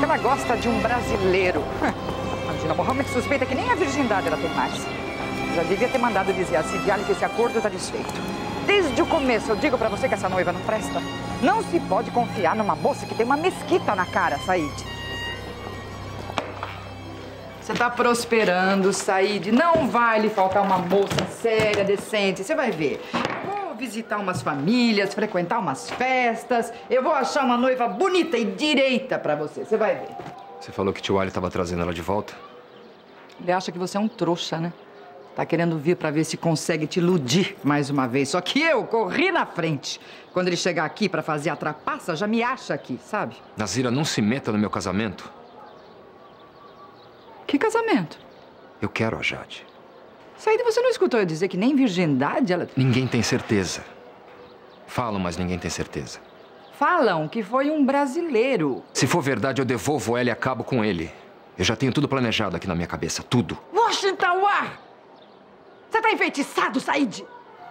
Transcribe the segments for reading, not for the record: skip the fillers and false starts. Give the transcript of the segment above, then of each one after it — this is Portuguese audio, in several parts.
ela gosta de um brasileiro. Imagina, Mohammed suspeita que nem a virgindade ela tem mais. Já devia ter mandado dizer a Sidi Ali que esse acordo está desfeito. Desde o começo eu digo pra você que essa noiva não presta. Não se pode confiar numa moça que tem uma mesquita na cara, Said. Você tá prosperando, Said. Não vai lhe faltar uma moça séria, decente. Você vai ver. Vou visitar umas famílias, frequentar umas festas. Eu vou achar uma noiva bonita e direita pra você. Você vai ver. Você falou que tio Ali estava trazendo ela de volta? Ele acha que você é um trouxa, né? Tá querendo vir pra ver se consegue te iludir mais uma vez. Só que eu corri na frente. Quando ele chegar aqui pra fazer a trapaça, já me acha aqui, sabe? Nazira, não se meta no meu casamento. Que casamento? Eu quero a Jade. Said, você não escutou eu dizer que nem virgindade ela... Ninguém tem certeza. Falam, mas ninguém tem certeza. Falam que foi um brasileiro. Se for verdade, eu devolvo ela e acabo com ele. Eu já tenho tudo planejado aqui na minha cabeça, tudo. Washington War! Você tá enfeitiçado, Said!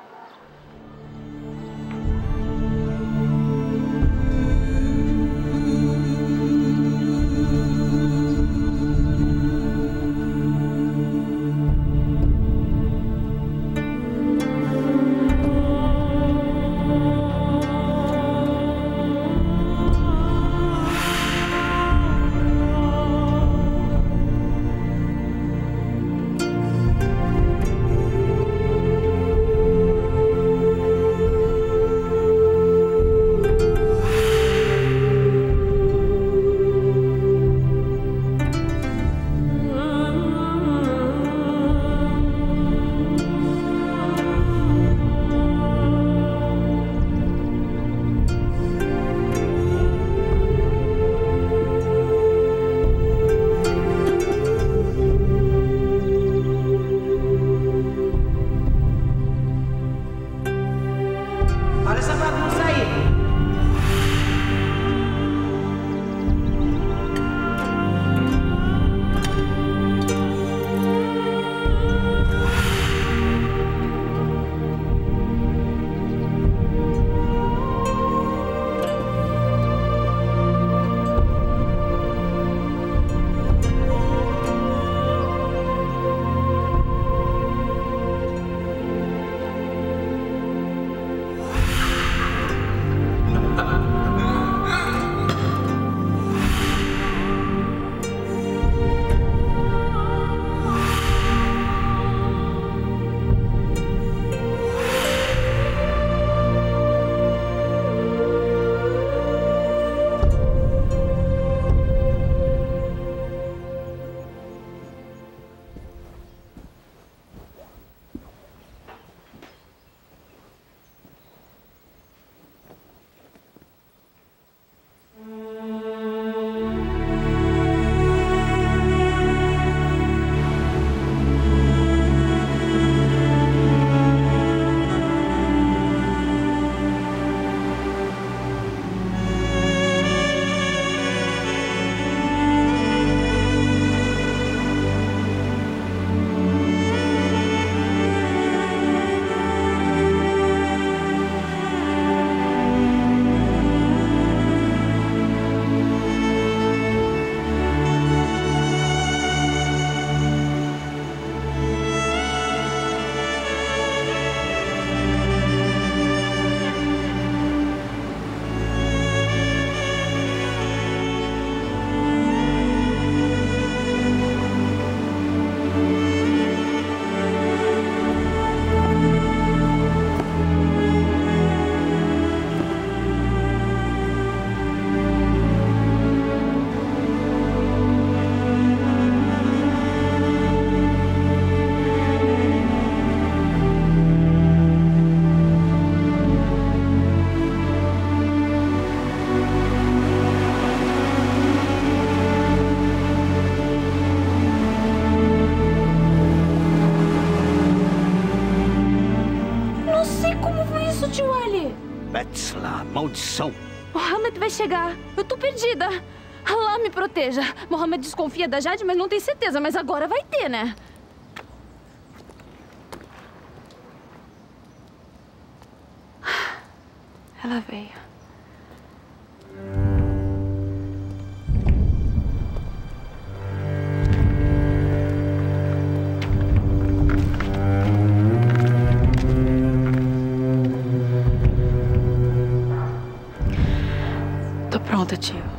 Betzla, maldição! Mohammed vai chegar. Eu tô perdida. Allah me proteja. Mohammed desconfia da Jade, mas não tem certeza. Mas agora vai ter, né? Ela veio. Conta, tio.